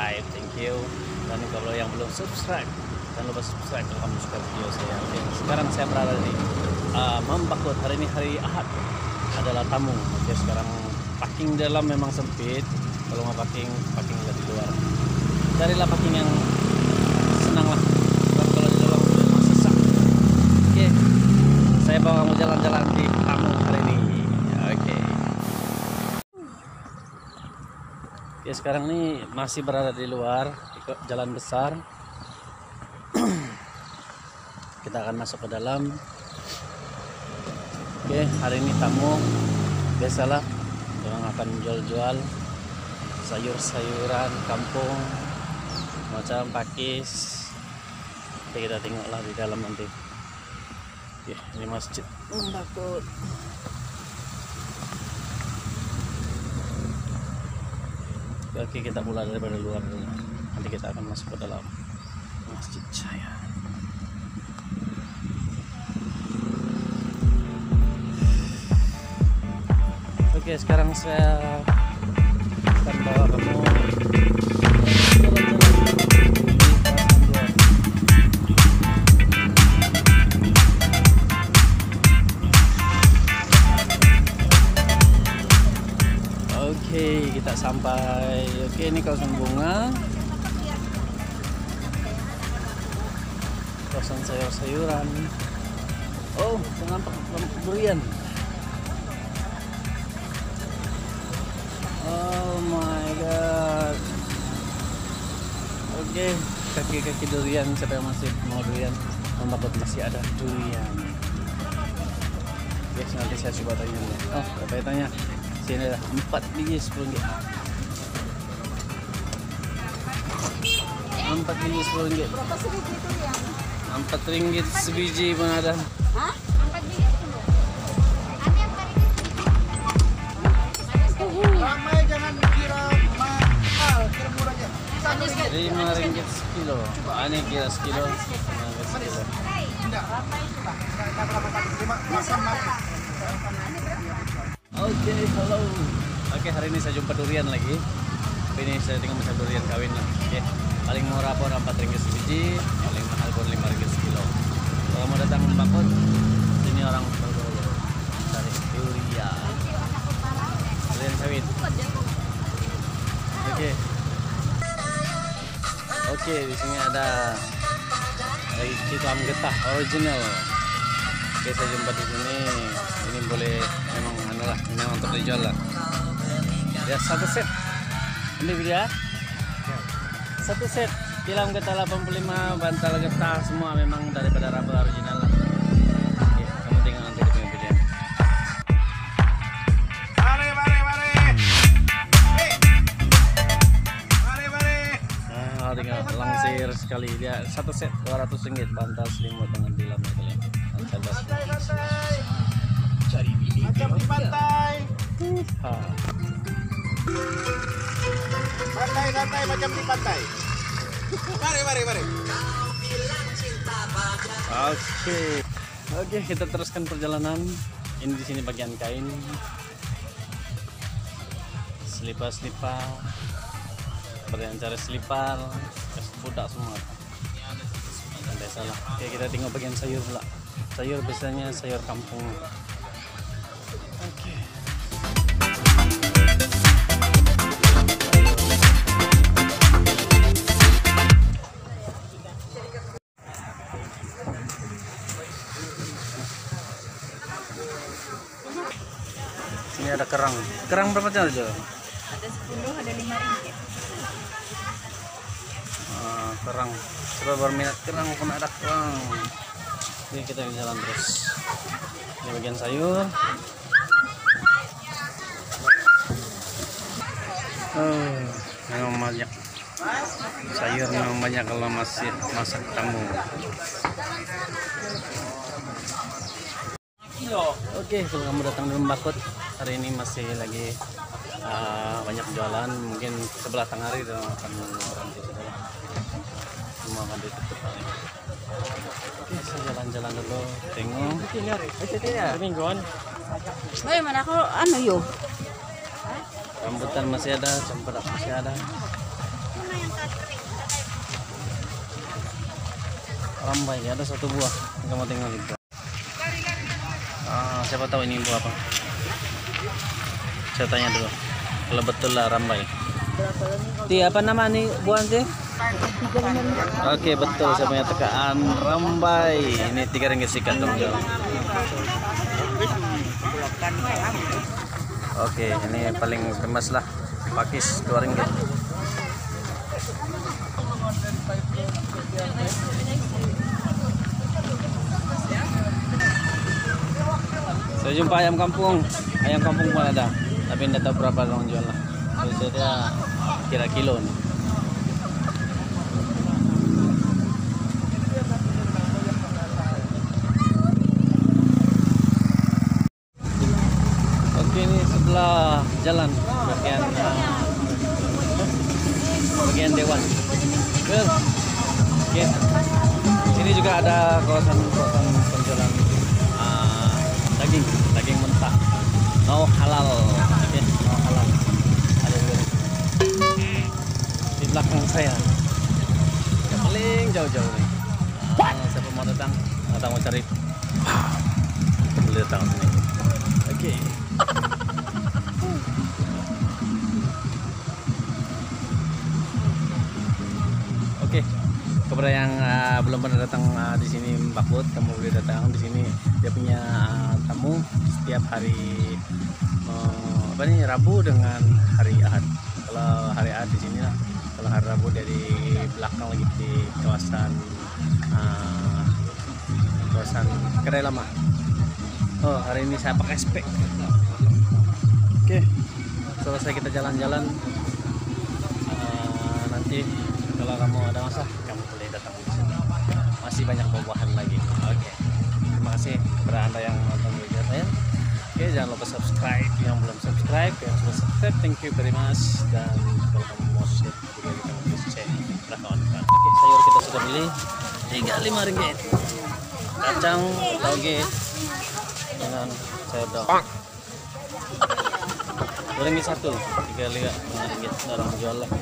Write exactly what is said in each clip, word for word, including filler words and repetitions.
subscribe, thank you. Dan kalau yang belum subscribe, jangan lupa subscribe kalau kamu suka video saya. Oke, sekarang saya berada di uh, Mambakot. Hari ini hari Ahad, adalah tamu. Oke, sekarang parking dalam memang sempit. Kalau mau parking, parking di luar. Carilah parking yang senang lah. Kalau di dalam memang sesak. Oke, saya bawa kamu jalan-jalan di tamu hari ini. Oke. Oke, sekarang ini masih berada di luar di jalan besar. Kita akan masuk ke dalam. Oke, hari ini tamu. Biasalah orang akan jual-jual sayur-sayuran kampung macam pakis. Oke, kita tengoklah di dalam nanti. Oke, ini masjid Mambakot. Oke, kita mulai daripada luar dulu. Nanti kita akan masuk ke dalam masjid saya. Oke, sekarang saya akan bawa kamu Oke, kita sampai. Oke, ini kawasan bunga, kawasan sayur-sayuran. Oh, nampak durian. Oh my god. Oke, kaki-kaki durian. Siapa yang masih mau durian? Mambakot masih ada durian. Yes, nanti saya coba tanya. Oh, apa tanya? Sini ada empat biji sepuluh ringgit. Empat biji sepuluh ringgit. Berapa sebiji durian? Empat ringgit sebiji pun ada. Hah? Empat biji sepuluh. Ada yang empat ringgit. Ramai jangan kira mahal, kira murah aja. Satu ringgit. Lima ringgit sekilo. Ini kira sekilo. Lima ringgit sekilo. Enggak. Kita berapa kali? Lima, masam mati. Oke, halo. Oke, hari ini saya jumpa durian lagi. Ini saya tinggal macam durian kawin lah. Oke, paling murah pun empat ringgit sebiji, paling mahal pun lima ringgit sekilo. Kalau mau datang Mambakot, sini orang berburu dari durian. Durian kawin. Oke. Oke, di sini ada hitam getah original. Oke, saya jumpa di sini. Ini boleh memang adalah memang untuk dijual lah. Ya, satu set. Ini dia. Satu set. Tilam getah delapan puluh lima, bantal getah semua memang daripada raba original lah. Oke, kamu tinggal nanti di video. Mari, mari, mari. Mari, mari. Nah, tinggal langsir sekali dia. Satu set dua ratus ringgit, bantal selimut dengan tilam kalian. Santai. Cari bini macam di pantai. Ha. Santai-santai macam di pantai. Mari, mari, mari. Oke. Oke, kita teruskan perjalanan. Ini di sini bagian kain. Selipar-selipar. Seperti yang cari selipar, kas budak semua. Dan biasalah. Oke, kita tengok bagian sayur pula. Sayur biasanya sayur kampung. Oke. Sini ada kerang. Kerang berapa cara jual? Ada sepuluh, ada lima ringgit. Ah, kerang. Coba berminat kerang pun ada kerang. Ini kita jalan terus. Ini bagian sayur. Oh, memang banyak sayur, memang banyak kalau masih masak tamu. Oke, kalau kamu datang di Mambakot hari ini masih lagi uh, banyak jualan. Mungkin sebelah tengah hari dan akan berhenti sudah. Semua akan ditutup paling. Oke, saya jalan-jalan dulu, tengok. Mingguan. Bagaimana kalau anu yo? Rambutan masih ada, cempedak masih ada. Mana yang Rambai ada satu buah. Kamu tinggal itu. Ah, siapa tahu ini buah apa? Saya tanya dulu. Kalau betul lah rambai. Ti apa nama nih buah sih? Oke betul, saya punya tekaan rambai. Ini tiga ringgit sikat dong jual. Oke, ini paling famous lah. Pakis dua ringgit. Saya jumpa ayam kampung. Ayam kampung pun ada, tapi tidak tahu berapa orang jual lah. Jadi saya kira kilo nih. Oke, ini sebelah jalan bagian uh, bagian dewan. Oke. Sini juga ada kawasan-kawasan penjualan uh, daging, daging mentah. No halal. Oke, no halal. Ada juga di belakang saya. Yang paling jauh-jauh nih. Uh, siapa mau datang? Datang mau cari. Boleh datang sini. Oke. Oke, kepada yang uh, belum pernah datang uh, di sini Mbak Put, kamu boleh datang di sini. Dia punya uh, tamu setiap hari uh, apa nih Rabu dengan hari Ahad. Kalau hari Ahad di sini lah. Kalau hari Rabu dari belakang lagi di kawasan uh, kawasan Kedai Lama. Oh, hari ini saya pakai spek. Oke, selesai kita jalan-jalan. Uh, nanti kalau kamu ada masa, kamu boleh datang di sini. Masih banyak buah-buahan lagi. Oke, terima kasih kepada anda yang nonton video saya. Oke, jangan lupa subscribe yang belum subscribe, yang sudah subscribe, thank you very much. Dan kalau kamu mau share video ini, kamu bisa share ke kawan-kawan. Oke, sayur kita sudah beli tiga puluh lima ringgit. Kacang, toge, dengan sayur daun. Dua ringgit satu, tiga lihat lima ringgit orang jual lah.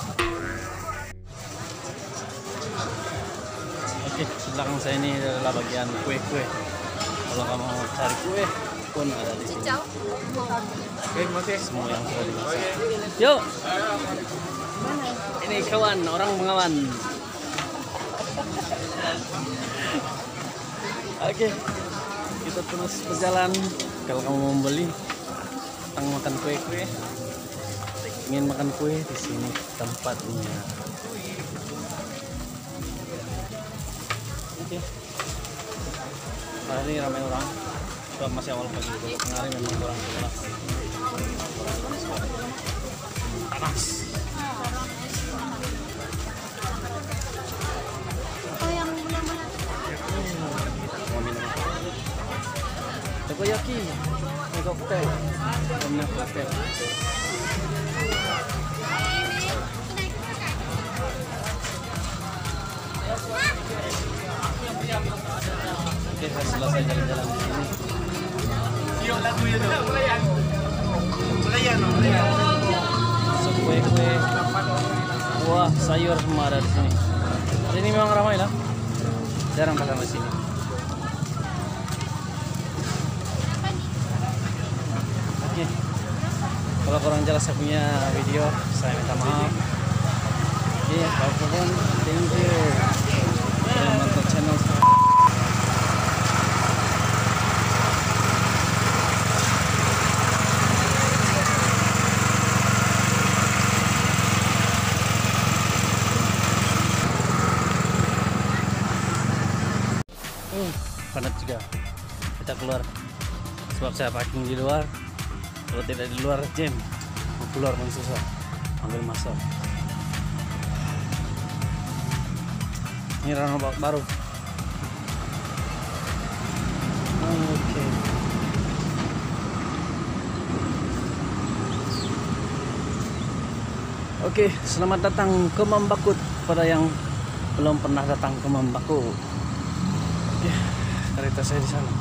Oke, belakang saya ini adalah bagian kue-kue. Kalau kamu cari kue pun ada di sini. Oke, masih semua yang sudah dimasak. Yuk, ini kawan, orang mengawan. Oke, kita terus berjalan. Kalau kamu mau membeli, datang makan kue-kue. Ingin makan kue di sini tempatnya. Oke. Hari ini ramai orang. Sebab masih awal pagi. Kalau kemarin memang kurang jelas. Panas. Oh, yang mana-mana. Mau minum. Takoyaki. Ini koktel. Minum koktel. Oke, saya selesai jalan-jalan di sini. Masuk kue-kue, buah, sayur semua ada di sini. Hari ini memang ramai lah. Jarang datang di sini. Oke, kalau kurang jelas saya punya video, saya minta maaf. Oke, kawan-kawan, thank you. Yang nonton channel saya. Uh, panas juga. Kita keluar. Sebab saya parking di luar. Kalau tidak di luar jam, mau keluar pun susah. Ambil masuk. Ini runabout baru. Oke. Oke, selamat datang ke Mambakut pada yang belum pernah datang ke Mambakut. Oke, kereta saya di sana.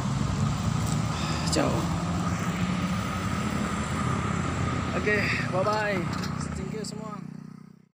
Ciao. Oke, bye bye.